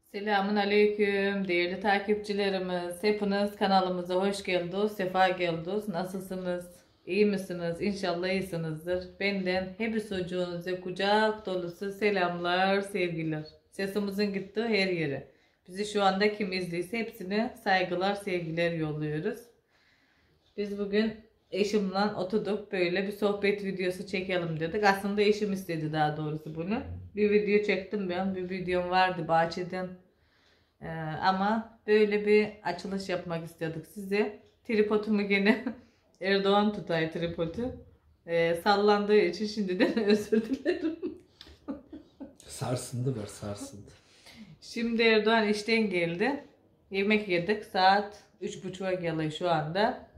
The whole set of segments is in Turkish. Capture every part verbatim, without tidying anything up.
Selamun aleyküm değerli takipçilerimiz. Hepiniz kanalımıza hoş geldiniz, sefa geldiniz. Nasılsınız? İyi misiniz? İnşallah iyisinizdir. Benden hepsi çocuğunuza kucak dolusu selamlar, sevgiler. Sesimizin gittiği her yere. Bizi şu anda kim izleyse hepsine saygılar, sevgiler yolluyoruz. Biz bugün eşimle oturduk, böyle bir sohbet videosu çekelim dedik. Aslında eşim istedi daha doğrusu bunu. Bir video çektim ben, bir videom vardı bahçeden. Ee, ama böyle bir açılış yapmak istedik size. Tripodumu gene Erdoğan tutay tripodu. Ee, sallandığı için şimdiden özür dilerim. Sarsındı var sarsındı. Şimdi Erdoğan işten geldi. Yemek yedik. Saat üç buçuğa geliyor şu anda.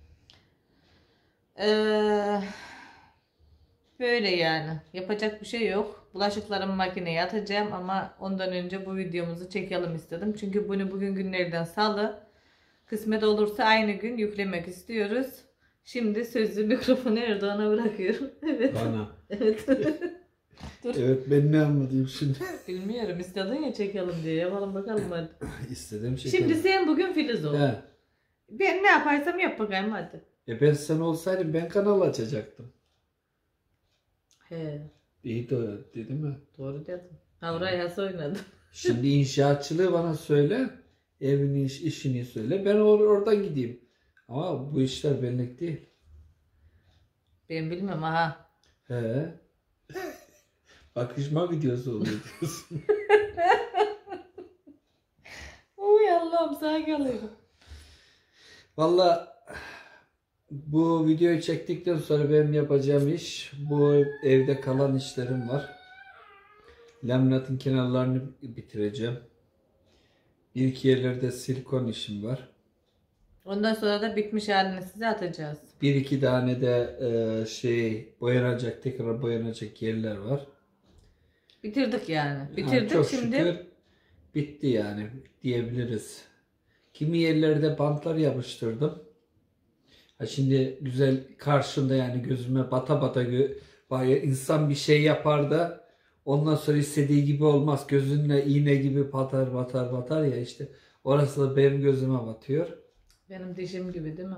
Ee, böyle yani. Yapacak bir şey yok. Bulaşıklarımı makineye atacağım ama ondan önce bu videomuzu çekelim istedim. Çünkü bunu bugün günlerden salı. Kısmet olursa aynı gün yüklemek istiyoruz. Şimdi sözü mikrofonu Erdoğan'a bırakıyorum. Evet. Bana. Evet. Dur. Evet, ben ne anlatayım şimdi? Bilmiyorum, istedin ya çekelim diye. Yapalım bakalım hadi. İstediğim şey. Şimdi sen bugün Filiz ol. He. Ben ne yaparsam yap bakayım hadi. E ben sen olsaydım ben kanal açacaktım. He. İyi de dedi mi? Doğru dedim. Havray has oynadı. Şimdi inşaatçılığı bana söyle. Evin iş, işini söyle. Ben or oradan gideyim. Ama bu işler benlik değil. Ben bilmem aha. He. Bakışma videosu oluyor diyorsun. Uy Allah'ım sana geliyorum. Valla bu videoyu çektikten sonra benim yapacağım iş, bu evde kalan işlerim var. Laminatın kenarlarını bitireceğim. Bir iki yerlerde silikon işim var. Ondan sonra da bitmiş halini size atacağız. Bir iki tane de e, şey boyanacak, tekrar boyanacak yerler var. Bitirdik yani. Yani Bitirdik çok şimdi. şükür bitti yani diyebiliriz. Kimi yerlerde bantlar yapıştırdım. Ha şimdi güzel karşımda yani gözüme bata bata gö bayağı insan bir şey yapar da ondan sonra istediği gibi olmaz. Gözünle iğne gibi batar batar batar ya işte. Orası da benim gözüme batıyor. Benim dişim gibi değil mi?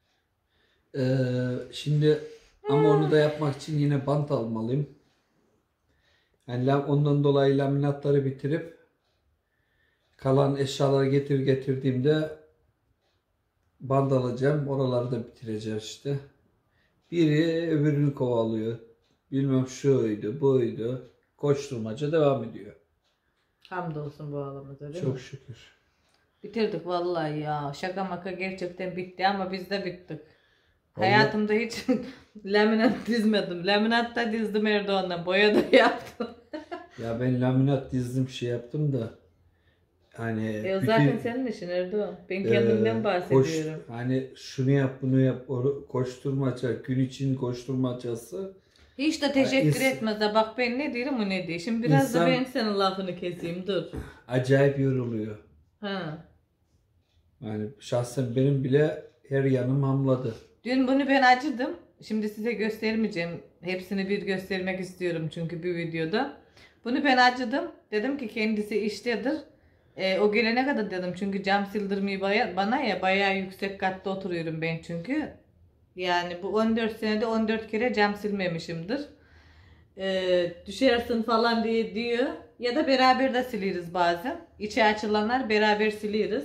Ee, şimdi ama onu da yapmak için yine bant almalıyım. Yani ondan dolayı laminatları bitirip kalan eşyaları getir getirdiğimde band alacağım. Oraları da bitireceğim işte. Biri öbürünü kovalıyor. Bilmem şuydu, buydu. Koşturmaca devam ediyor. Hamdolsun bu ağlamıza değil Çok mi? şükür. Bitirdik vallahi ya. Şaka maka gerçekten bitti ama biz de bittik. Vallahi... Hayatımda hiç laminat dizmedim. Laminat da dizdim Erdoğan'dan. Boya da yaptım. Ya ben laminat dizdim şey yaptım da hani E o zaten senin işin Erdoğan. Ben kendimden e, bahsediyorum. Koş, hani şunu yap bunu yap koşturmaca gün için koşturmacası. Hiç de teşekkür yani etmez de bak ben ne diyorum o ne diyor. Şimdi biraz insan, da ben senin lafını keseyim dur. Acayip yoruluyor. Ha. Yani şahsen benim bile her yanım hamladı. Dün bunu ben acıdım. Şimdi size göstermeyeceğim. Hepsini bir göstermek istiyorum çünkü bir videoda. Bunu ben acıdım. Dedim ki kendisi iştedir. E, o gelene kadar dedim çünkü cam sildirmeyi baya, bana ya bayağı yüksek katta oturuyorum ben çünkü. Yani bu on dört senede on dört kere cam silmemişimdir. E, düşersin falan diye diyor. Ya da beraber de siliriz bazen. İçi açılanlar beraber siliriz.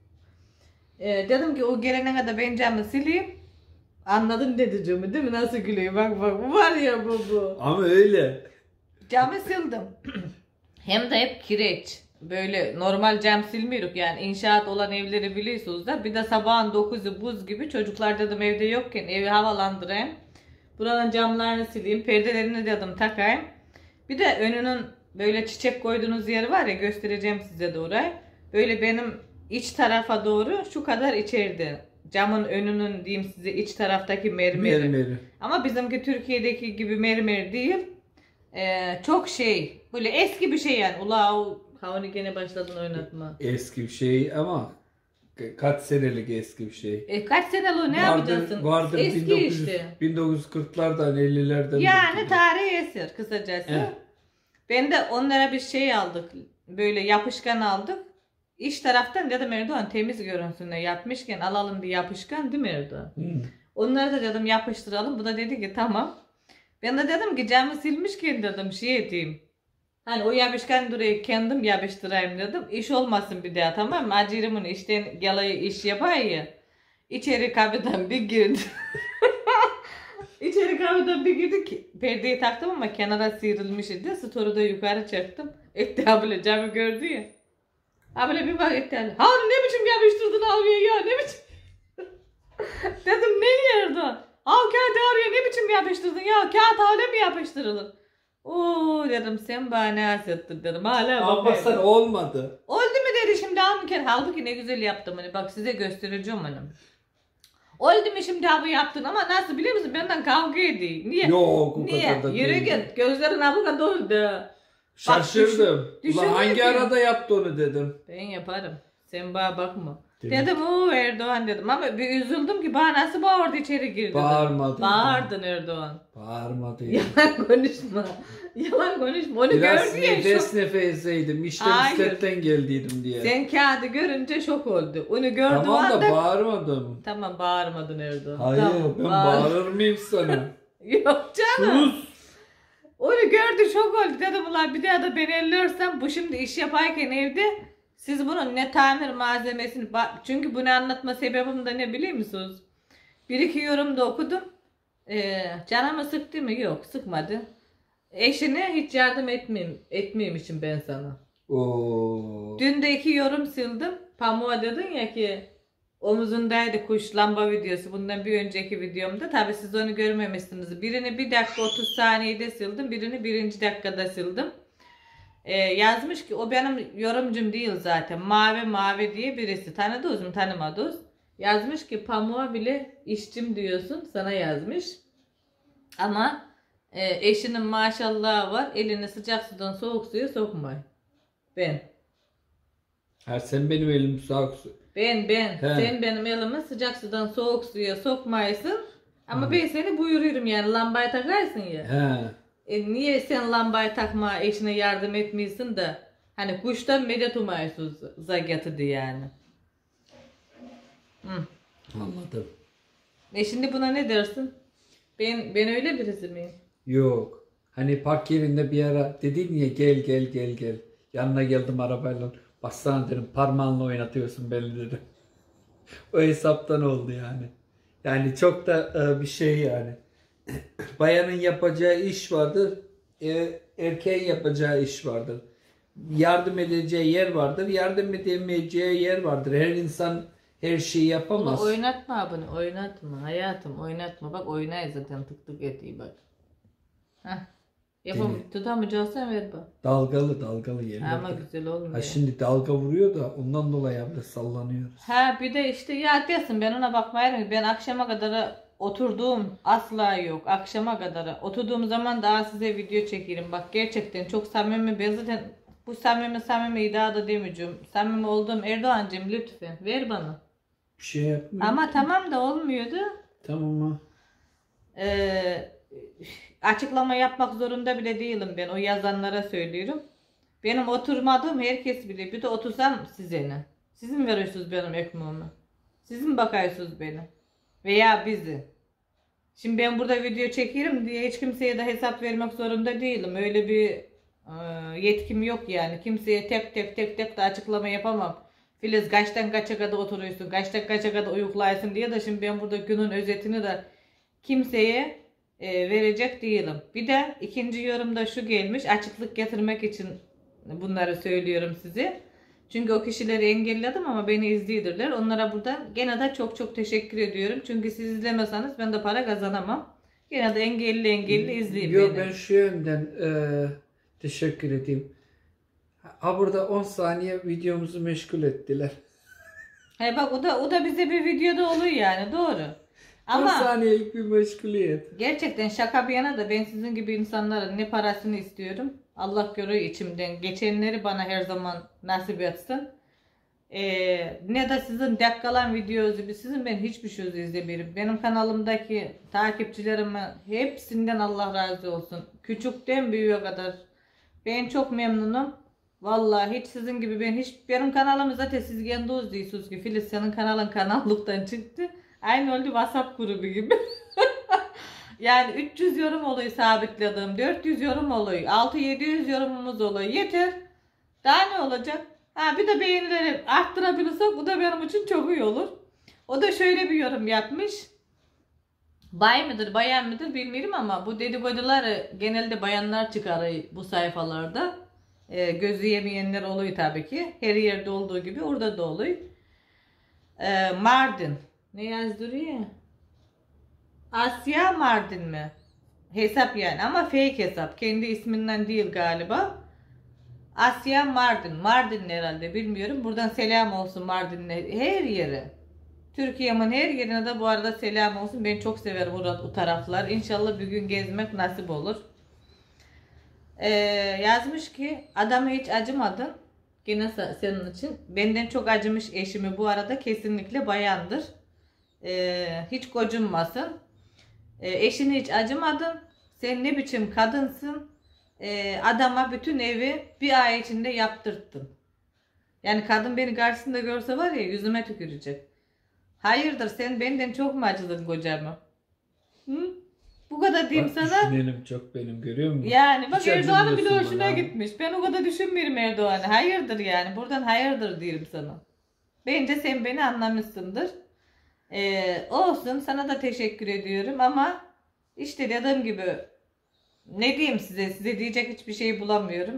E, dedim ki o gelene kadar ben camı sileyim. Anladın dedeciğimi değil mi? Nasıl gülüyor? Bak bak bu var ya bu bu. Ama öyle. Camı sildim. Hem de hep kireç. Böyle normal cam silmiyoruz yani inşaat olan evleri biliyorsunuz da bir de sabahın dokuzu buz gibi çocuklar dedim evde yokken evi havalandırayım. Buranın camlarını sileyim, perdelerini dedim takayım. Bir de önünün böyle çiçek koyduğunuz yeri var ya göstereceğim size de orayı. Böyle benim iç tarafa doğru şu kadar içeride. Camın önünün diyeyim size iç taraftaki mermeri. Mermeri. Ama bizimki Türkiye'deki gibi mermer değil. Ee, çok şey böyle eski bir şey yani. Ula o havunu gene başladın oynatma. Eski bir şey ama kaç senelik eski bir şey. E, kaç sene o ne vardır, yapacaksın? Vardır Eski bin dokuz yüz, işte. bin dokuz yüz kırklardan ellilerden. Yani tarihi eser kısacası. Eh. Ben de onlara bir şey aldık. böyle yapışkan aldık. İç taraftan dedim Erdoğan temiz görünsün de yapmışken alalım bir yapışkan değil mi Erdoğan? Hmm. Onları da dedim yapıştıralım. Bu da dedi ki tamam. Ben de dedim ki camı silmişken dedim şey edeyim. Hani o yapışkan durayı kendim yapıştırayım dedim. İş olmasın bir daha tamam mı? Acırımın işten yalayı iş yapayım ya. İçeri kapıdan bir girdi. İçeri kapıdan bir girdik. Perdeyi taktım ama kenara sıyrılmış idi. Storu da yukarı çektim. Etti abla camı gördü ya. Abla bir bak etti abla. Harun ne biçim yapıştırdın abiye ya ne biçim. Dedim ne yerdi? Al kağıt arıyor ne biçim yapıştırdın ya kağıt hala mi yapıştırılır? Oo dedim sen bana ne hasettin dedim hala Ama sen olmadı. oldu mu dedi şimdi al bir kere halbuki ne güzel yaptım hani bak size göstereceğim hani. Oldu mu şimdi abi yaptın ama nasıl biliyor musun benden kavga ediyor. Niye? Yok o Niye? kadar da Yürü değil. git gözlerin abuka doldu. Şaşırdım. düşün- Ulan hangi düşünmedim. arada yaptı onu dedim. Ben yaparım. Sen bana bakma. Değil mi? Dedim o Erdoğan dedim ama bir üzüldüm ki bana nasıl bağırdı içeri girdi. Bağırmadın. Bağırdın Erdoğan. Bağırmadı ya. Yalan konuşma. Yalan konuşma. Onu Biraz gördü ya nefes şok. nefeseydim. İşte Hayır. bisikletten geldiydim diye. Sen kağıdı görünce şok oldu. Onu gördüğü Tamam da anda... bağırmadım. Tamam bağırmadın Erdoğan. Hayır Tamam, ben bağır- bağırır mıyım sana? Yok canım. Sus. Onu gördü şok oldu. Dedim ulan bir daha da beni ellersem bu şimdi iş yaparken evde siz bunun ne tamir malzemesini bak çünkü bunu anlatma sebebim de ne biliyor musunuz? Bir iki yorumda okudum. Ee, canımı sıktı mı? Yok sıkmadı. Eşine hiç yardım etmeyeyim, etmeyeyim için ben sana. Oo. Dün de iki yorum sildim. Pamuğa dedin ya ki omuzundaydı kuş lamba videosu. Bundan bir önceki videomda. Tabi siz onu görmemişsiniz. Birini bir dakika otuz saniyede sildim. Birini birinci dakikada sildim. Ee, yazmış ki o benim yorumcum değil zaten. Mavi mavi diye birisi. Tanıdınız mı tanımadınız? Yazmış ki pamuğa bile işçim diyorsun. Sana yazmış. Ama e, eşinin maşallahı var. Elini sıcak sudan soğuk suya sokmayın. Ben. Ha, sen benim elim soğuk su. Ben ben. He. Sen benim elimi sıcak sudan soğuk suya sokmaysın. Ama ben seni buyuruyorum yani lambayı takarsın ya. He. E, niye sen lambayı takma eşine yardım etmiyorsun da hani kuştan medet umaysın zagatı yani. Hı. Anladım. E şimdi buna ne dersin? Ben ben öyle birisi miyim? Yok. Hani park yerinde bir ara dedin ya gel gel gel gel. Yanına geldim arabayla. Baksana dedim parmağınla oynatıyorsun belli dedim. O hesaptan oldu yani. Yani çok da e, bir şey yani. Bayanın yapacağı iş vardır. E, erkeğin yapacağı iş vardır. Yardım edeceği yer vardır. Yardım edemeyeceği yer vardır. Her insan her şeyi yapamaz. Ama oynatma bunu oynatma hayatım oynatma bak oynay zaten tık tık etiyor bak. Heh. Yapam tutamayacaksan ver bak. Dalgalı dalgalı yerler. Ama güzel olmuyor. Ha şimdi dalga vuruyor da ondan dolayı abla sallanıyoruz. Ha bir de işte ya desin ben ona bakmayayım. Ben akşama kadar oturduğum asla yok. Akşama kadar oturduğum zaman daha size video çekerim. Bak gerçekten çok samimi. Ben zaten bu samimi samimi iddia da demeyeceğim. Samimi olduğum Erdoğancığım lütfen ver bana. Bir şey yapmıyor. Ama tamam da olmuyordu. Tamam ha. Ee, açıklama yapmak zorunda bile değilim ben. O yazanlara söylüyorum. Benim oturmadığım herkes biliyor. Bir de otursam size ne? Siz mi veriyorsunuz benim ekmeğimi? Siz mi bakıyorsunuz beni? Veya bizi? Şimdi ben burada video çekerim diye hiç kimseye de hesap vermek zorunda değilim. Öyle bir e, yetkim yok yani. Kimseye tek tek tek tek de açıklama yapamam. Filiz kaçtan kaça kadar oturuyorsun, kaçtan kaça kadar uyuklaysın diye de şimdi ben burada günün özetini de kimseye e, verecek değilim. Bir de ikinci yorumda şu gelmiş. Açıklık getirmek için bunları söylüyorum size. Çünkü o kişileri engelledim ama beni izliyorlar. Onlara buradan gene de çok çok teşekkür ediyorum. Çünkü siz izlemeseniz ben de para kazanamam. Gene de engelli engelli izleyin Yok beni. ben şu yönden e, teşekkür edeyim. Ha burada on saniye videomuzu meşgul ettiler. He bak o da o da bize bir videoda olur yani doğru. on Ama saniyelik bir meşguliyet. gerçekten şaka bir yana da ben sizin gibi insanların ne parasını istiyorum. Allah görüyor içimden. Geçenleri bana her zaman nasip etsin. Ee, ne de sizin dakikalan videosu gibi sizin ben hiçbir şey izlemiyorum. Benim kanalımdaki takipçilerime hepsinden Allah razı olsun. Küçükten büyüğe kadar. Ben çok memnunum. Vallahi hiç sizin gibi ben hiç benim kanalım zaten siz kendiniz diyorsunuz ki Filiz senin kanalın kanallıktan çıktı. Aynı oldu WhatsApp grubu gibi. Yani üç yüz yorum oluyor sabitledim. dört yüz yorum oluyor. altı yedi yüz yorumumuz oluyor. Yeter. Daha ne olacak? Ha bir de beğenileri arttırabilirsek bu da benim için çok iyi olur. O da şöyle bir yorum yapmış. Bay mıdır, bayan mıdır bilmiyorum ama bu dedikoduları genelde bayanlar çıkarıyor bu sayfalarda. E, gözü yemeyenler oluyor tabii ki. Her yerde olduğu gibi orada da oluyor. E, Mardin. Ne yazdırıyor? Asya Mardin mi? Hesap yani ama fake hesap. Kendi isminden değil galiba. Asya Mardin. Mardin herhalde bilmiyorum. Buradan selam olsun Mardin'le her yere. Türkiye'min her yerine de bu arada selam olsun. Ben çok severim o taraflar. İnşallah bir gün gezmek nasip olur. Ee, yazmış ki adama hiç acımadın. Yine senin için. Benden çok acımış eşimi bu arada kesinlikle bayandır. Ee, hiç gocunmasın. Ee, eşini hiç acımadın. Sen ne biçim kadınsın. Ee, adama bütün evi bir ay içinde yaptırttın. Yani kadın beni karşısında görse var ya yüzüme tükürecek. Hayırdır sen benden çok mu acıdın kocamı? Hı? Bu kadar diyeyim Bak, sana. düşünenim çok benim görüyor musun? Yani bak Hiç Erdoğan'ın bile acımıyorsun hoşuna bana. gitmiş. Ben o kadar düşünmüyorum Erdoğan'ı. Hayırdır yani. Buradan hayırdır diyelim sana. Bence sen beni anlamışsındır. Ee, olsun sana da teşekkür ediyorum ama işte dediğim gibi ne diyeyim size size diyecek hiçbir şey bulamıyorum.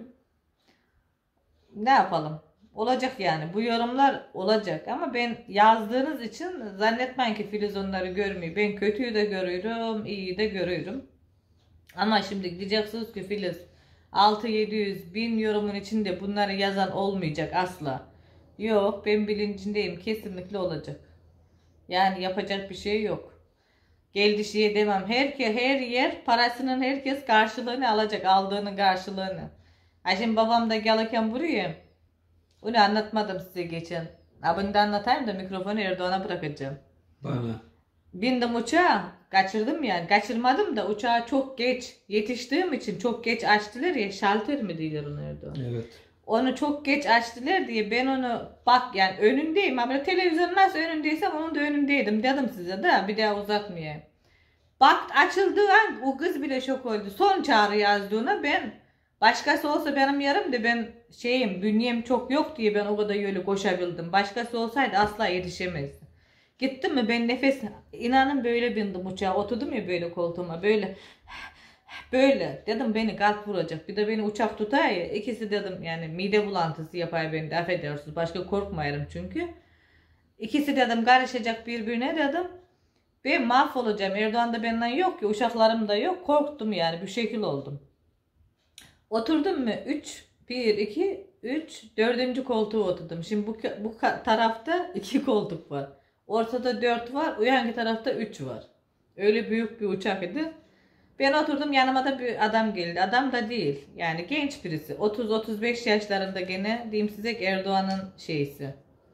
Ne yapalım? Olacak yani. Bu yorumlar olacak ama ben yazdığınız için zannetmeyin ki Filiz onları görmüyor. Ben kötüyü de görüyorum, iyiyi de görüyorum. Ama şimdi diyeceksiniz ki Filiz altı yedi yüz bin yorumun içinde bunları yazan olmayacak asla. Yok ben bilincindeyim kesinlikle olacak. Yani yapacak bir şey yok. Geldi şeye demem. Her, her yer parasının herkes karşılığını alacak. Aldığının karşılığını. Ay şimdi babam da gelirken buraya. Onu anlatmadım size geçen. Abini de anlatayım da mikrofonu Erdoğan'a bırakacağım. Bana. Bindim uçağa. Kaçırdım yani. Kaçırmadım da uçağa çok geç yetiştiğim için çok geç açtılar ya. Şalter mi diyorlar onu Erdoğan? Evet. Onu çok geç açtılar diye ben onu bak yani önündeyim. Ama televizyonun nasıl önündeysem onun da önündeydim dedim size de bir daha uzatmayayım. Bak açıldığı an o kız bile şok oldu. Son çağrı yazdığına ben başkası olsa benim yerimde ben şeyim bünyem çok yok diye ben o kadar yolu koşabildim. Başkası olsaydı asla yetişemezdim. Gittim mi ben nefes inanın böyle bindim uçağa oturdum ya böyle koltuğuma böyle böyle dedim beni kalp vuracak bir de beni uçak tutar ya ikisi dedim yani mide bulantısı yapar beni de affedersiniz başka korkmayarım çünkü. İkisi dedim karışacak birbirine dedim. Ben mahvolacağım. Erdoğan da benden yok ki. Uşaklarım da yok. Korktum yani. Bir şekil oldum. Oturdum mu? üç, bir, iki, üç, dördüncü koltuğa oturdum. Şimdi bu, bu tarafta iki koltuk var. Ortada dört var. O yanki tarafta üç var. Öyle büyük bir uçak idi. Ben oturdum yanıma da bir adam geldi. Adam da değil. Yani genç birisi. otuz otuz beş yaşlarında gene diyeyim size Erdoğan'ın şeysi.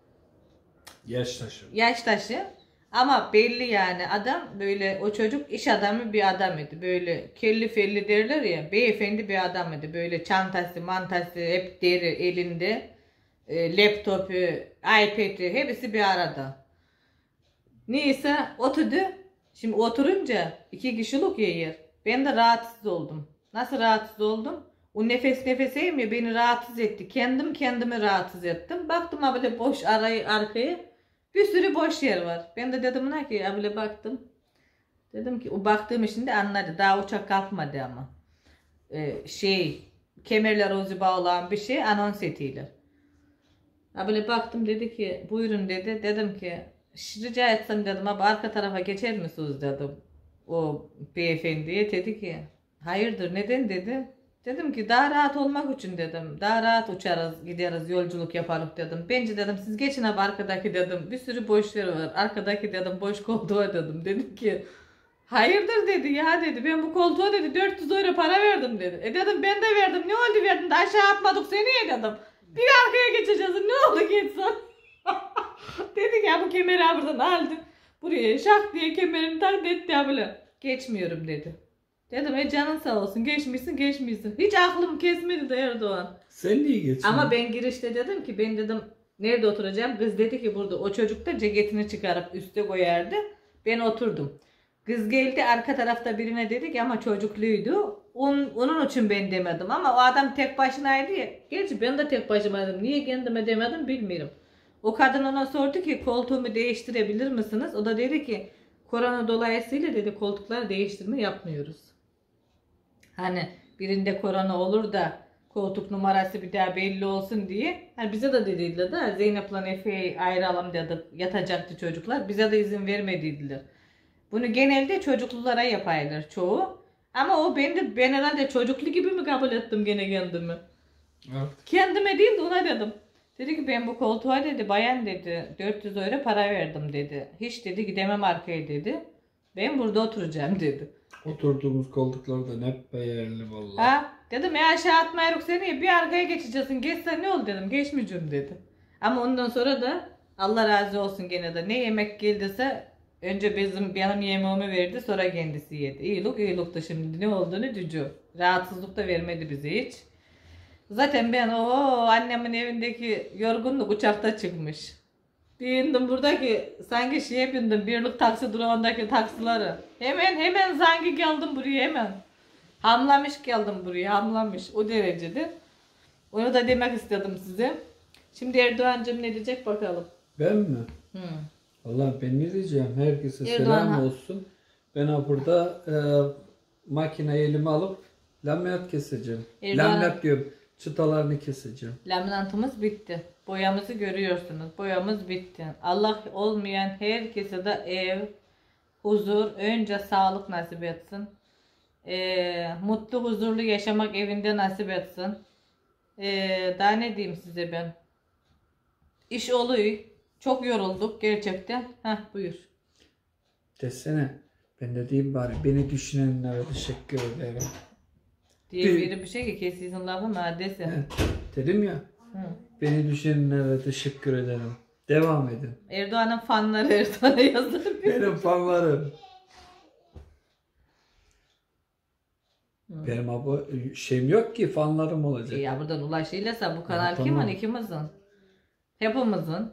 Yaş taşı. Yaş taşı. Ama belli yani adam böyle o çocuk iş adamı bir adam idi. Böyle kelli felli derler ya beyefendi bir adam idi. Böyle çantası mantası hep deri elinde. E, laptopu, iPad'i hepsi bir arada. Neyse oturdu. Şimdi oturunca iki kişilik ya yer. Ben de rahatsız oldum. Nasıl rahatsız oldum? O nefes nefeseyim ya beni rahatsız etti. Kendim kendimi rahatsız ettim. Baktım ha böyle boş arayı arkaya. Bir sürü boş yer var. Ben de dedim ona ki abla baktım. Dedim ki o baktığım için de anladı. Daha uçak kalkmadı ama. Ee, şey kemerler ozu bağlayan bir şey anons ettiler. Abla baktım dedi ki buyurun dedi. Dedim ki rica etsem dedim abi arka tarafa geçer misiniz dedim. O beyefendiye dedi ki hayırdır neden dedi. Dedim ki daha rahat olmak için dedim. Daha rahat uçarız, gideriz, yolculuk yaparız dedim. Bence dedim siz geçin abi arkadaki dedim. Bir sürü boş yer var. Arkadaki dedim boş koltuğa dedim. Dedim ki hayırdır dedi ya dedi. Ben bu koltuğa dedi dört yüz euro para verdim dedi. E dedim ben de verdim. Ne oldu verdim de aşağı atmadık seni dedim. Bir arkaya geçeceğiz. Ne oldu geçsen? Dedi ki ya bu kemeri buradan aldı. Buraya şak diye kemerini tak etti abla. Geçmiyorum dedi. Dedim e canın sağ olsun, geçmişsin geçmişsin. Hiç aklım kesmedi de Erdoğan. Sen niye geçmedin? Ama ben girişte dedim ki ben dedim nerede oturacağım? Kız dedi ki burada. O çocuk da ceketini çıkarıp üste koyardı. Ben oturdum. Kız geldi arka tarafta birine dedi ki ama çocukluydu. Onun, onun için ben demedim ama o adam tek başınaydı ya. Gerçi ben de tek başımaydım. Niye kendime demedim bilmiyorum. O kadın ona sordu ki koltuğumu değiştirebilir misiniz? O da dedi ki korona dolayısıyla dedi koltukları değiştirme yapmıyoruz. Hani birinde korona olur da koltuk numarası bir daha belli olsun diye. Hani bize de dediler de Zeynep'le Efe'yi ayıralım dedi. Yatacaktı çocuklar. Bize de izin vermediydiler. Bunu genelde çocuklulara yaparlar çoğu. Ama o ben de ben herhalde çocuklu gibi mi kabul ettim gene kendimi? Evet. Kendime değil de ona dedim. Dedi ki ben bu koltuğa dedi bayan dedi dört yüz euro para verdim dedi. Hiç dedi gidemem arkaya dedi. Ben burada oturacağım dedi. Oturduğumuz koltuklarda hep beğerli vallahi. Ha dedim ya aşağı atmayırık seni bir arkaya geçeceksin. Geçsen ne oldu dedim. Geçmeyeceğim dedi. Ama ondan sonra da Allah razı olsun gene de ne yemek geldiyse önce bizim benim yemeğimi verdi sonra kendisi yedi. İyilik iyilik da şimdi ne olduğunu cücü. Rahatsızlık da vermedi bize hiç. Zaten ben o annemin evindeki yorgunluk uçakta çıkmış. Bir indim buradaki sanki şeye bindim birlik taksi durağındaki taksileri. Hemen hemen sanki geldim buraya hemen. Hamlamış geldim buraya hamlamış o derecede. Onu da demek istedim size. Şimdi Erdoğan'cığım ne diyecek bakalım. Ben mi? Hı. Vallahi ben ne diyeceğim? Herkese Erdoğan selam ha- olsun. Ben ha burada e, makineyi elime alıp laminat keseceğim. Erdoğan- Laminat diyorum. Çıtalarını keseceğim. Laminatımız bitti. Boyamızı görüyorsunuz. Boyamız bitti. Allah olmayan herkese de ev, huzur, önce sağlık nasip etsin. Ee, mutlu, huzurlu yaşamak evinde nasip etsin. Ee, daha ne diyeyim size ben? İş oluyor. Çok yorulduk gerçekten. Heh buyur. Desene. Ben de diyeyim bari. Beni düşünenlere teşekkür ederim. Diye Dü- biri bir şey ki kesizin lafı mı dese. Evet. Dedim ya. Hı. Beni düşünenlere teşekkür ederim. Devam edin. Erdoğan'ın fanları Erdoğan'a yazdı. Benim fanlarım. Benim abi şeyim yok ki fanlarım olacak. Ya buradan ulaşıyla bu kanal Ya, kimin? tamam. İkimizin. Hepimizin.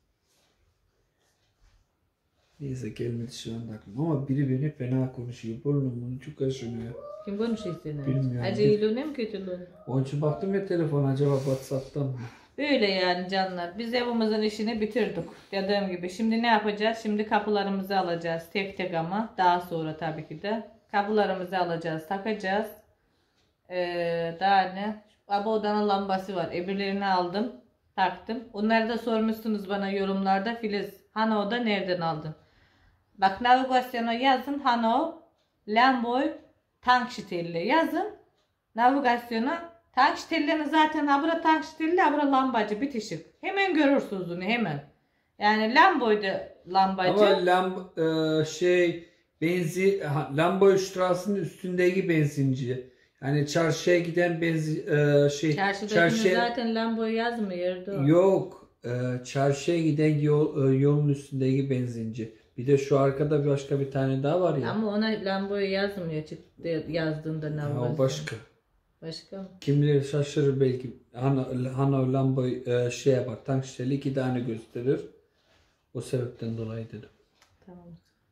Neyse gelmedi şu anda aklıma ama biri beni fena konuşuyor. Burnumun çok aşınıyor. Kim konuşuyor seni? Bilmiyorum. Acı iyiliğine mi kötülüğüne? Onun için baktım ya telefon acaba WhatsApp'tan mı? Öyle yani canlar. Biz evimizin işini bitirdik. Dediğim gibi. Şimdi ne yapacağız? Şimdi kapılarımızı alacağız. Tek tek ama. Daha sonra tabii ki de. Kapılarımızı alacağız. Takacağız. Ee, daha ne? Baba odanın lambası var. Öbürlerini aldım. Taktım. Onları da sormuşsunuz bana yorumlarda. Filiz hani oda nereden aldın? Bak navigasyona yazın. Hano, Lamboy, tank şitelli yazın. Navigasyona tank şitellerini zaten ha bura tank şitelli ha bura lambacı bitişik. Hemen görürsünüz onu hemen. Yani Lamboy'da lambacı. Ama lamb e, şey benzi ha, Lamboy Strasse'nin üstündeki benzinci. Yani çarşıya giden benzin e, şey Çarşıdakini çarşıya zaten Lamboy yazmıyordu. yok. E, çarşıya giden yol, e, yolun üstündeki benzinci. Bir de şu arkada başka bir tane daha var ya. Ama ona Lamboy yazmıyor çıktı yazdığında Ya navigasyon. o başka. Başka mı? Kimileri şaşırır belki. Hano, Hano Lamboy e, şey yapar. Tank şişeli iki tane gösterir. O sebepten dolayı dedim. Tamam.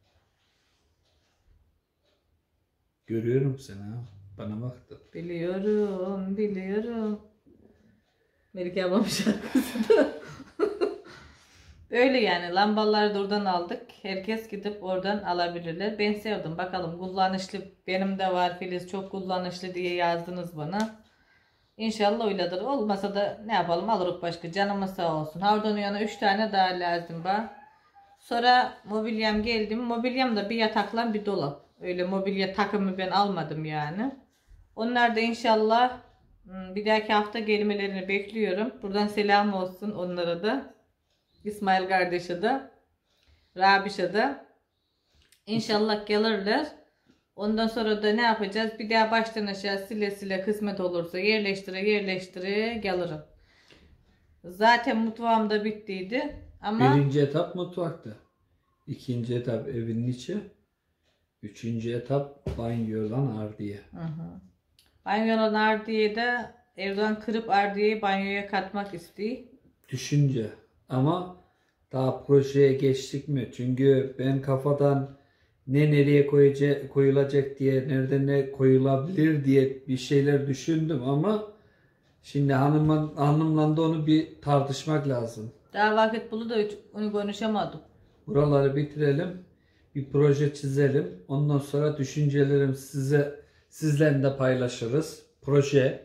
Görüyorum seni ha. Bana baktın. Biliyorum, biliyorum. Melike ablam şarkısı da. Öyle yani lambaları da oradan aldık. Herkes gidip oradan alabilirler. Ben sevdim. Bakalım kullanışlı benim de var Filiz çok kullanışlı diye yazdınız bana. İnşallah öyledir. Olmasa da ne yapalım alırız başka. Canımız sağ olsun. Oradan yana üç tane daha lazım bana. Sonra mobilyam geldi. Mobilyam da bir yatakla bir dolap. Öyle mobilya takımı ben almadım yani. Onlar da inşallah bir dahaki hafta gelmelerini bekliyorum. Buradan selam olsun onlara da. İsmail kardeşe de. Rabiş'e de. İnşallah gelirler. Ondan sonra da ne yapacağız? Bir daha baştan aşağı sile sile kısmet olursa yerleştire yerleştire gelirim. Zaten mutfağım da bittiydi. Ama Birinci etap mutfakta. İkinci etap evin içi. Üçüncü etap banyodan Ardiye. Hı hı. Banyodan Ardiye'yi de Erdoğan kırıp Ardiye'yi banyoya katmak istiyor. Düşünce. Ama daha projeye geçtik mi? Çünkü ben kafadan ne nereye koyacak, koyulacak diye, nerede ne koyulabilir diye bir şeyler düşündüm ama şimdi hanımın, hanımla da onu bir tartışmak lazım. Daha vakit bulu da hiç onu konuşamadım. Buraları bitirelim. Bir proje çizelim. Ondan sonra düşüncelerimi size sizlerle de paylaşırız. Proje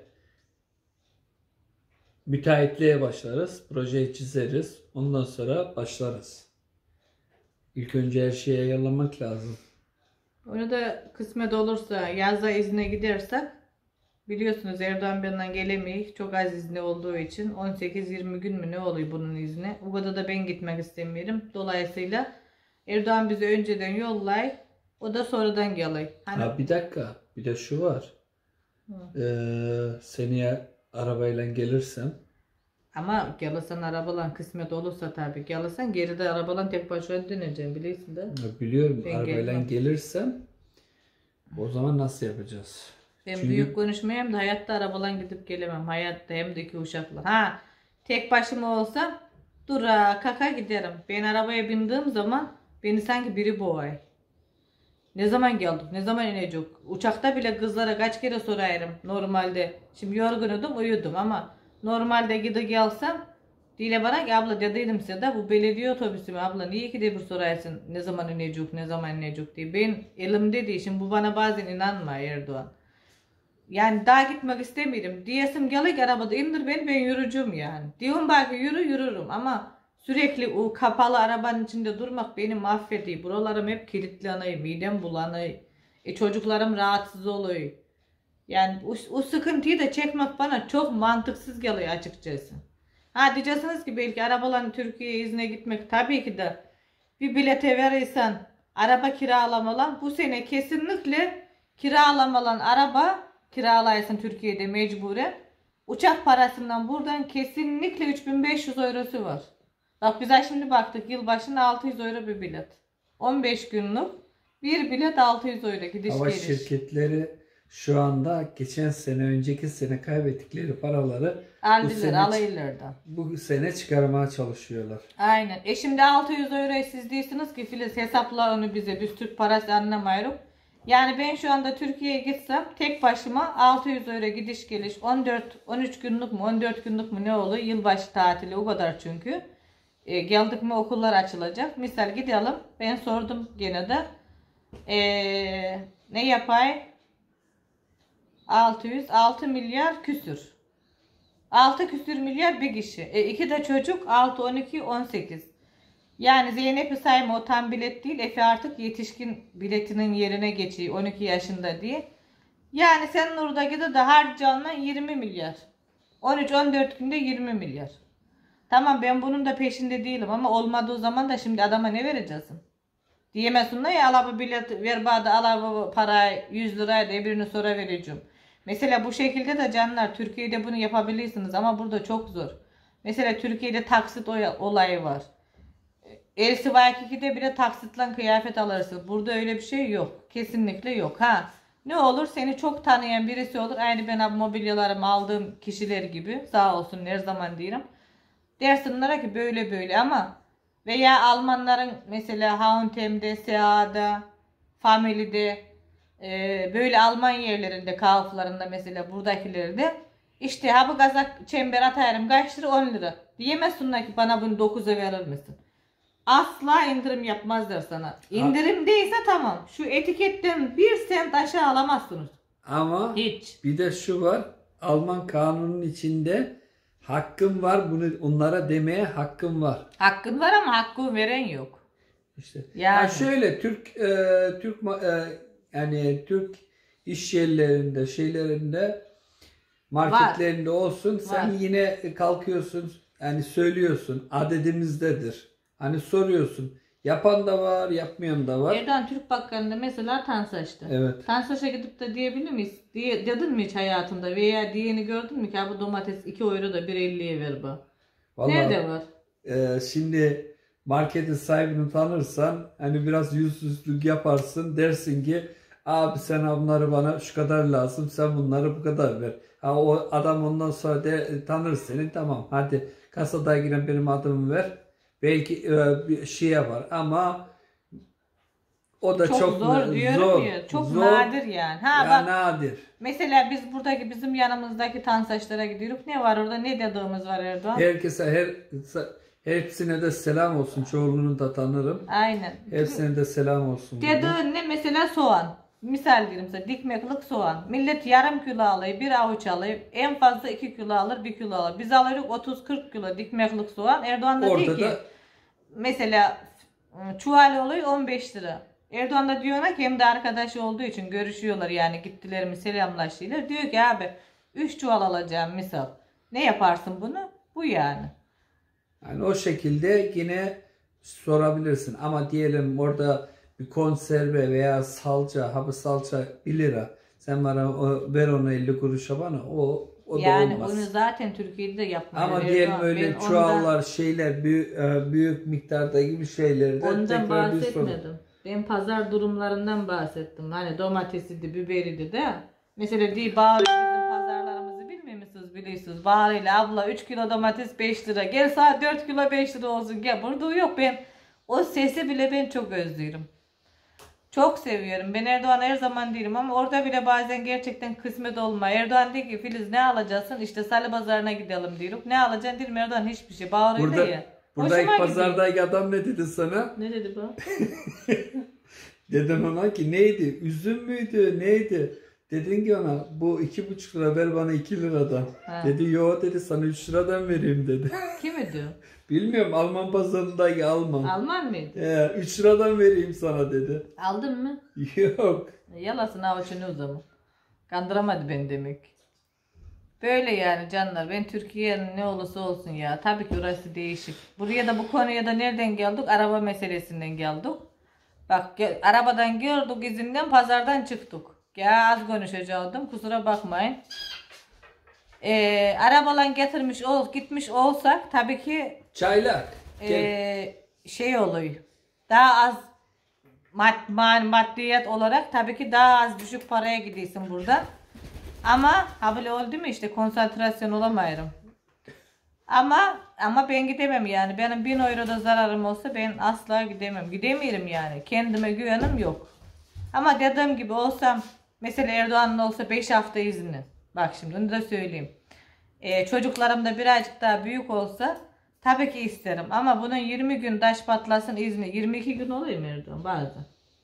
müteahhitliğe başlarız. Projeyi çizeriz. Ondan sonra başlarız. İlk önce her şeyi ayarlamak lazım. Onu da kısmet olursa yazda izne gidersek, biliyorsunuz Erdoğan benden gelemeyi çok az izni olduğu için on sekiz yirmi gün mü ne oluyor bunun izni. O kadar da ben gitmek istemiyorum. Dolayısıyla Erdoğan bizi önceden yollay, o da sonradan gelay. Hani Ha, bir dakika. Bir de şu var. Ee, seneye arabayla gelirsem ama gelirsen arabalan kısmet olursa tabii. Gelirsen geride arabalan tek başına döneceğim biliyorsun da. ya biliyorum Ben arabayla gelmem. gelirsem o zaman nasıl yapacağız? Ben Çünkü- büyük konuşmayayım da hayatta arabalan gidip gelemem. Hayatta hem de iki uşakla. Ha, tek başıma olsam dura kaka giderim. Ben arabaya bindiğim zaman beni sanki biri boğay. Ne zaman geldik? Ne zaman inecek? Uçakta bile kızlara kaç kere sorarım normalde. Şimdi yorgunudum, uyudum ama normalde gidip gelsem Dile bana ki abla dediydim size de bu belediye otobüsü mü abla niye ki de bir sorarsın ne zaman inecek ne zaman inecek diye. Ben elimde değil şimdi bu bana bazen inanma Erdoğan. Yani daha gitmek istemiyorum. Diyesim gelik arabada indir beni ben yürücüm yani. Diyorum belki yürü yürürüm ama sürekli o kapalı arabanın içinde durmak beni mahvediyor. Buralarım hep kilitlanıyor, midem bulanıyor. E çocuklarım rahatsız oluyor. Yani o, o sıkıntıyı da çekmek bana çok mantıksız geliyor açıkçası. Ha diyeceksiniz ki belki arabaların Türkiye'ye izne gitmek tabii ki de bir bilete verirsen araba kiralamalan bu sene kesinlikle kiralamalan araba kiralaysın Türkiye'de mecburen. Uçak parasından buradan kesinlikle üç bin beş yüz eurosu var. Bak bize şimdi baktık yılbaşında altı yüz euro bir bilet. on beş günlük bir bilet altı yüz euro gidiş Hava geliş. şirketleri şu anda geçen sene önceki sene kaybettikleri paraları bu Aldılar sene, alaylardan. bu sene çıkarmaya çalışıyorlar. Aynen. E şimdi altı yüz euroyu siz değilsiniz ki Filiz hesapla onu bize. Biz Türk parası anlamıyoruz. Yani ben şu anda Türkiye'ye gitsem tek başıma altı yüz euro gidiş geliş on dört on üç günlük mü on dört günlük mü ne oluyor? Yılbaşı tatili o kadar çünkü. E, geldik mi okullar açılacak. Misal gidelim. Ben sordum gene de. E, ne yapay? altı yüz altı milyar küsür. altı küsür milyar bir kişi. E iki de çocuk altı on iki on sekiz. Yani Zeynep'i sayma o tam bilet değil. Efe artık yetişkin biletinin yerine geçiyor on iki yaşında diye. Yani sen orada gidip de harcanan yirmi milyar. on üç on dört günde yirmi milyar. Tamam ben bunun da peşinde değilim ama olmadığı zaman da şimdi adama ne vereceksin? Diyemezsin da ya ala bu bilet ver bana ala bu parayı yüz lirayı da birini sonra vereceğim. Mesela bu şekilde de canlar Türkiye'de bunu yapabilirsiniz ama burada çok zor. Mesela Türkiye'de taksit olayı var. Elsi Vaykiki'de bile taksitle kıyafet alırsın. Burada öyle bir şey yok. Kesinlikle yok. Ha ne olur seni çok tanıyan birisi olur. Aynı ben mobilyalarımı aldığım kişiler gibi. Sağ olsun her zaman diyelim. Dersin onlara ki böyle böyle ama veya Almanların mesela H and M'de, S A'da, Family'de e, böyle Alman yerlerinde, Kauflarında mesela buradakilerde işte ha bu kazak çember atayarım kaç lira on lira. Diyemezsin ki bana bunu dokuza verir misin? Asla indirim yapmazlar sana. İndirim değilse tamam. Şu etiketten bir sent aşağı alamazsınız. Ama Hiç. bir de şu var. Alman kanunun içinde hakkım var. Bunu onlara demeye hakkım var. Hakkın var ama hakkı veren yok. İşte. Yani. Ya şöyle Türk e, Türk e, yani Türk iş yerlerinde şeylerinde marketlerinde olsun sen Var. yine kalkıyorsun yani söylüyorsun adedimizdedir. Hani soruyorsun. Yapan da var, yapmayan da var. Erdoğan Türk Bakkalı'nda mesela Tansaç'ta. Evet. Tansaç'a gidip de diyebilir miyiz? Diye, dedin mi hiç hayatında veya diyeni gördün mü ki bu domates iki euro da bir elliye ver bu. Vallahi, Nerede var? e, şimdi marketin sahibini tanırsan hani biraz yüzsüzlük yaparsın, dersin ki abi sen bunları bana şu kadar lazım, sen bunları bu kadar ver. Ha, o adam ondan sonra de, tanır seni, tamam hadi kasada giren benim adımı ver. Belki e, bir şey yapar ama o da Çok, çok, zor diyorum zor, ya. Çok zor, nadir yani. Ha ya bak. nadir. Mesela biz buradaki bizim yanımızdaki tansaçlara gidiyoruz. Ne var orada? Ne dediğimiz var Erdoğan? Herkese her hepsine de selam olsun. Çoğunluğunu da tanırım. Aynen. Hepsine de selam olsun. Dediğin ne? Mesela soğan. Misal diyelim size dikmeklik soğan. Millet yarım kilo alıyor, bir avuç alıyor. En fazla iki kilo alır, bir kilo alır. Biz alıyoruz otuz kırk kilo dikmeklik soğan. Erdoğan da diyor ki da... mesela çuval oluyor on beş lira. Erdoğan da diyor ki hem de arkadaş olduğu için görüşüyorlar yani gittiler mi selamlaştılar. Diyor ki abi üç çuval alacağım misal. Ne yaparsın bunu? Bu yani. Yani o şekilde yine sorabilirsin ama diyelim orada bir konserve veya salça, hapı salça bir lira. Sen bana o, ver onu elli kuruşa bana o o yani da olmaz. Yani onu zaten Türkiye'de yapmıyor. Ama diyelim öyle ben çuvallar ondan, şeyler büyük, büyük miktarda gibi şeyleri de ondan bahsetmedim. Ben pazar durumlarından bahsettim. Hani domatesiydi, biberiydi de. Mesela diye bağırıyor bizim pazarlarımızı bilmiyor musunuz biliyorsunuz. Bağırıyor abla üç kilo domates beş lira. Gel saat dört kilo beş lira olsun. Gel burada yok ben. O sesi bile ben çok özlüyorum. Çok seviyorum. Ben Erdoğan her zaman değilim ama orada bile bazen gerçekten kısmet olma. Erdoğan diyor ki Filiz ne alacaksın? İşte Salı Pazarı'na gidelim diyorum. Ne alacaksın diyorum Erdoğan hiçbir şey. Bağırıyor burada, ya. Burada ilk pazardaki adam ne dedi sana? Ne dedi bu? Dedin ona ki neydi? Üzüm müydü? Neydi? Dedin ki ona bu iki buçuk lira ver bana iki liradan. Ha. Dedi yo dedi sana üç liradan vereyim dedi. Kim diyor? Bilmiyorum Alman pazarındaki Alman. Alman mıydı? He, üç liradan vereyim sana dedi. Aldın mı? Yok. Yalasın avuçunu o zaman. Kandıramadı beni demek. Böyle yani canlar. Ben Türkiye'nin ne olursa olsun ya. Tabii ki orası değişik. Buraya da bu konuya da nereden geldik? Araba meselesinden geldik. Bak gel, arabadan gördük izinden pazardan çıktık. Ya az konuşacaktım kusura bakmayın. Ee, arabalan getirmiş ol, gitmiş olsak tabii ki çaylak e, şey oluyor. Daha az mad, mad, maddiyat olarak tabii ki daha az düşük paraya gidiyorsun burada. Ama ha böyle oldu mu işte konsantrasyon olamayırım. Ama ama ben gidemem yani. Benim bin euroda zararım olsa ben asla gidemem. Gidemiyorum yani. Kendime güvenim yok. Ama dediğim gibi olsam mesela Erdoğan'ın olsa beş hafta izni. Bak şimdi onu da söyleyeyim. Ee, çocuklarım da birazcık daha büyük olsa tabii ki isterim. Ama bunun yirmi gün taş patlasın izni. yirmi iki gün oluyor mu Erdoğan bazen?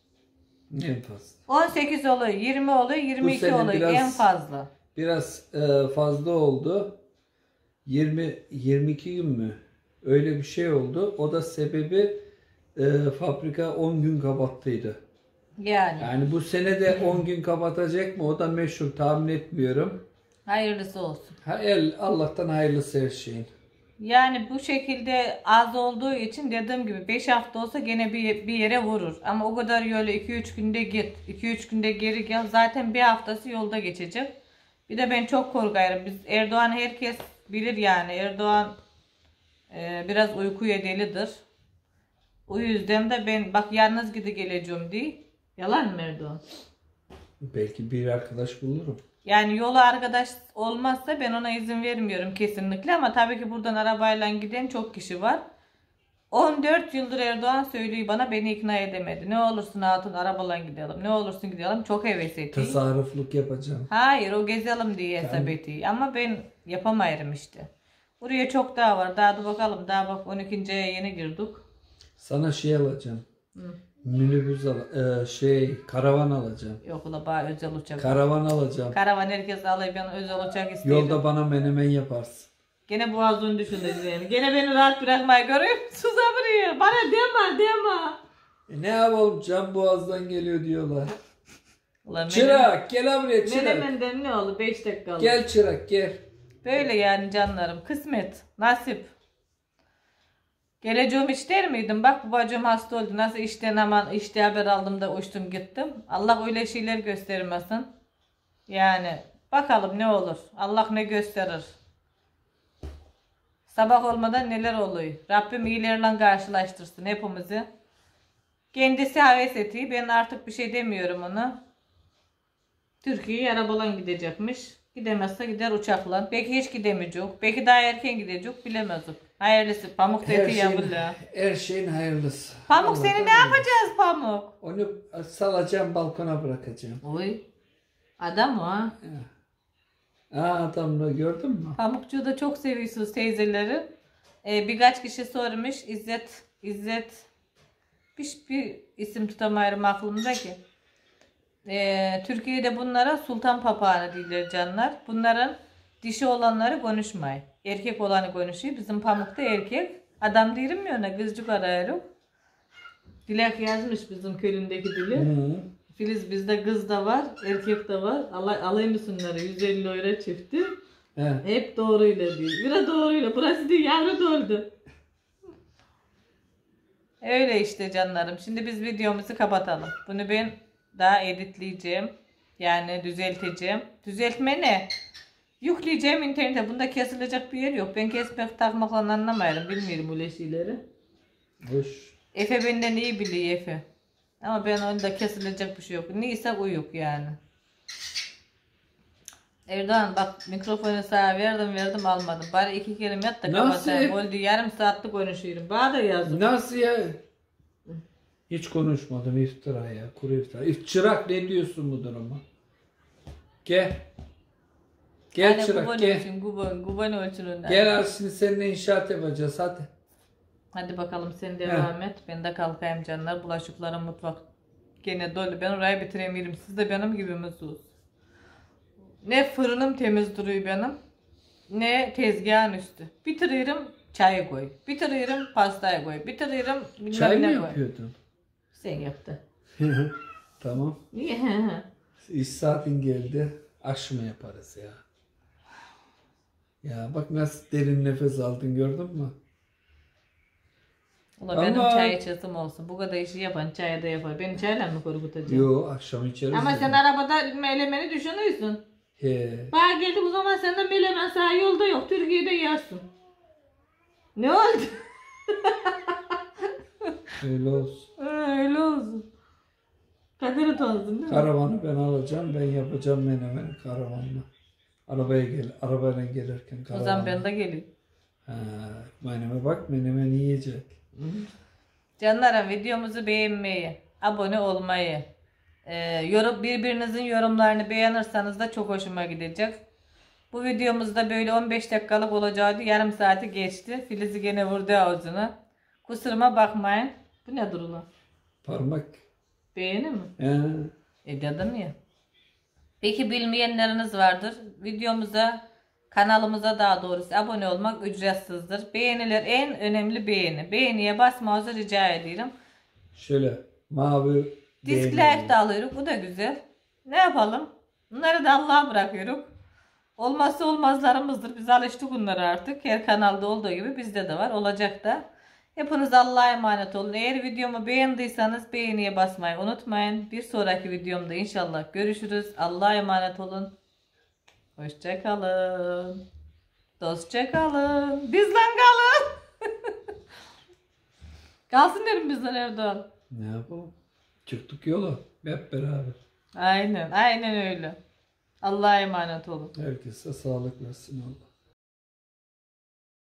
En fazla. on sekiz oluyor, yirmi oluyor, yirmi iki oluyor biraz, en fazla. Biraz e, fazla oldu. yirmi yirmi iki gün mü? Öyle bir şey oldu. O da sebebi e, fabrika on gün kapattıydı. Yani. Yani bu sene de on gün kapatacak mı? O da meşhur tahmin etmiyorum. Hayırlısı olsun. El Allah'tan hayırlısı her şeyin. Yani bu şekilde az olduğu için dediğim gibi beş hafta olsa gene bir, bir yere vurur. Ama o kadar yolu iki üç günde git, iki üç günde geri gel. Zaten bir haftası yolda geçecek. Bir de ben çok korkarım. Biz Erdoğan herkes bilir yani. Erdoğan e, biraz uykuya delidir. O yüzden de ben bak yalnız gidi geleceğim diye. Yalan mı Erdoğan? Belki bir arkadaş bulurum. Yani yolu arkadaş olmazsa ben ona izin vermiyorum kesinlikle ama tabii ki buradan arabayla giden çok kişi var. on dört yıldır Erdoğan söylüyor bana beni ikna edemedi. Ne olursun hatun arabayla gidelim. Ne olursun gidelim çok heves ediyor. Tasarrufluk yapacağım. Hayır o gezelim diye hesap yani. Ediyor. Ama ben yapamayırım işte. Buraya çok daha var. Daha da bakalım. Daha bak on ikinciye yeni girdik. Sana şey alacağım. Hı. Minibüs al, e, şey karavan alacağım. Yok ula bana özel uçak. Karavan alacağım. Karavan herkes alıyor ben özel uçak istiyorum. Yolda bana menemen yaparsın. Gene boğazını düşüneceğim. Gene beni rahat bırakmayı görüyor musun? Susabrıyor. Bana deme deme. E ne yapalım can boğazdan geliyor diyorlar. Ulan çırak gel buraya çırak. Menemenden ne oldu? beş dakika oldu. Gel çırak gel. Böyle yani canlarım. Kısmet. Nasip. Geleceğim ister miydim? Bak babacığım hasta oldu. Nasıl işten hemen işte haber aldım da uçtum gittim. Allah öyle şeyler göstermesin. Yani bakalım ne olur. Allah ne gösterir. Sabah olmadan neler oluyor. Rabbim iyilerle karşılaştırsın hepimizi. Kendisi heves ettiği. Ben artık bir şey demiyorum ona. Türkiye'ye arabayla gidecekmiş. Gidemezse gider uçakla. Belki hiç gidemeyecek. Belki daha erken gidecek. Bilemezdik. Hayırlısı. Pamuk Her dedi şeyin, ya valla. her şeyin hayırlısı. Pamuk Allah'tan seni ne hayırlısı. yapacağız Pamuk? Onu salacağım, balkona bırakacağım. Oy. Adam o ha. Aa, adamla gördün mü? Pamukçuğu da çok seviyorsunuz teyzeleri. Ee, birkaç kişi sormuş. İzzet, İzzet bir, bir isim tutamıyorum aklımda ki. Ee, Türkiye'de bunlara sultan papağanı diyorlar canlar. Bunların dişi olanları konuşmayı. Erkek olanı konuşuyor. Bizim Pamuk'ta erkek. Adam değilim ya ona kızcık arıyorum. Dilek yazmış bizim köyündeki dili. Hı. Filiz bizde kız da var, erkek de var. Alay, alay mısınları yüz elli lira çifti. He. Hep doğruyla diyor. Bira doğruyla. Burası değil yavru doğru. Öyle işte canlarım. Şimdi biz videomuzu kapatalım. Bunu ben daha editleyeceğim. Yani düzelteceğim. Düzeltme ne? Yükleyeceğim internete. Bunda kesilecek bir yer yok. Ben kesmek takmakla anlamayarım. Bilmiyorum öyle şeyleri. Hoş. Efe benden iyi biliyor Efe. Ama ben onda kesilecek bir şey yok. Neyse uyuk yani. Erdoğan bak mikrofonu sana verdim verdim almadım. Bari iki kelime yat da Nasıl? kapatayım. Oldu yarım saatlik konuşuyorum. Bana da yazın. Nasıl ya? Hiç konuşmadım, iftira ya. Kuru iftira. İf- Çırak, ne diyorsun bu duruma? Gel. Gel Hani çırak kuban gel. ölçün, kuban, kuban ölçün önden. Gel al, şimdi seninle inşaat yapacağız hadi. Hadi bakalım sen devam Heh. et. Ben de kalkayım canlar. Bulaşıklarım mutfak gene dolu. Ben orayı bitiremiyorum. Siz de benim gibi misiniz? Ne fırınım temiz duruyor benim. Ne tezgahın üstü. Bitiriyorum çayı koy. Bitiriyorum pastayı koy. Bitiriyorum bilmem Çay mı ne koy. yapıyordun? Sen yaptın. Tamam. Niye? İş saatin geldi. Aş mı yaparız ya? Ya bak nasıl derin nefes aldın, gördün mü? Ula benim Ama- çay içesim olsun. Bu kadar işi yapan çayı da yapar. Beni çayla mı korkutacağım? Yo, akşam içeriz. Ama ya. sen arabada melemeni düşünüyorsun. He. Bana geldi bu zaman senden melemen sağ yolda yok. Türkiye'de yersin. Ne oldu? Öyle olsun. Ha, öyle olsun. Kaderi tanıdın değil mi? Karavanı ben alacağım, ben yapacağım menemeni karavanla. Arabaya gel, arabayla gelirken O karavanla. zaman ben de geleyim. Ha, meneme bak, menemen yiyecek. Canlarım videomuzu beğenmeyi, abone olmayı, e, yorum, birbirinizin yorumlarını beğenirseniz de çok hoşuma gidecek. Bu videomuzda böyle on beş dakikalık olacaktı. Yarım saati geçti. Filiz'i gene vurdu ağzına. Kusuruma bakmayın. Bu ne durulu? Parmak. Beğeni mi? He. E dedim ya. Peki bilmeyenleriniz vardır. Videomuza, kanalımıza daha doğrusu abone olmak ücretsizdir. Beğeniler en önemli beğeni. Beğeniye basmanızı rica ediyorum. Şöyle mavi Dislike beğeni. de alıyoruz. Bu da güzel. Ne yapalım? Bunları da Allah'a bırakıyoruz. Olmazsa olmazlarımızdır. Biz alıştık bunlara artık. Her kanalda olduğu gibi bizde de var. Olacak da. Hepiniz Allah'a emanet olun. Eğer videomu beğendiyseniz beğeniye basmayı unutmayın. Bir sonraki videomda inşallah görüşürüz. Allah'a emanet olun. Hoşça kalın. Dostça kalın. Bizden kalın. Kalsın derim bizden Erdoğan. Ne yapalım? Çıktık yola hep beraber. Aynen, aynen öyle. Allah'a emanet olun. Herkese sağlık versin Allah.